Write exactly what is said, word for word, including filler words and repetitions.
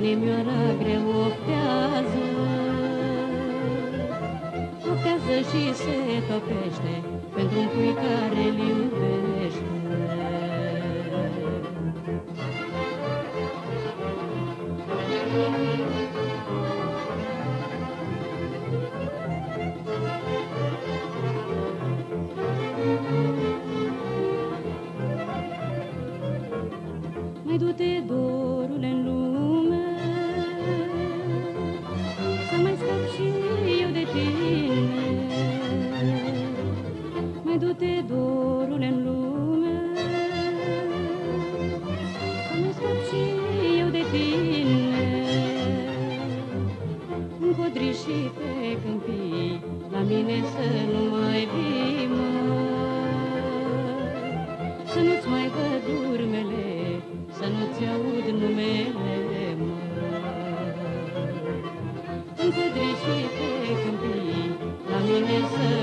inimioara greu oftează, oftează și se topește pentru un cui care-l iubește. Mai du-te, dorule-n lume, să mai scap și eu de tine. Mai du-te, dorule-n lume, să mai scap și eu de tine. În codri și pe câmpii, la mine să nu mai vii, măi, să nu-ți mai văd urmele, să nu-ți aud numele, măi. În codri și pe câmpii, la mine să